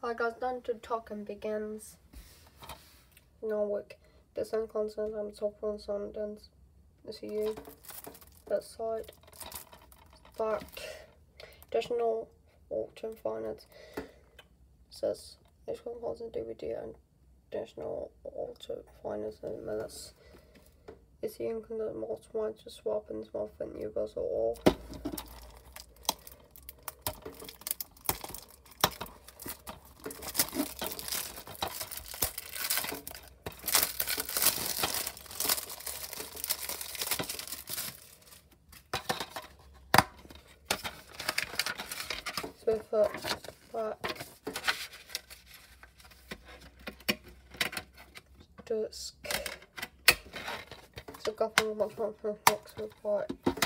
Hi guys, time to talk and begins. Norwich. The sun constant and top on Sundance. This is you. That side. Back. Additional auction finance. Says this one constant DVD and additional auction finance and minutes. Is the income that multiplies to swap and small and you guys are all. With back dusk. So couple of months with white.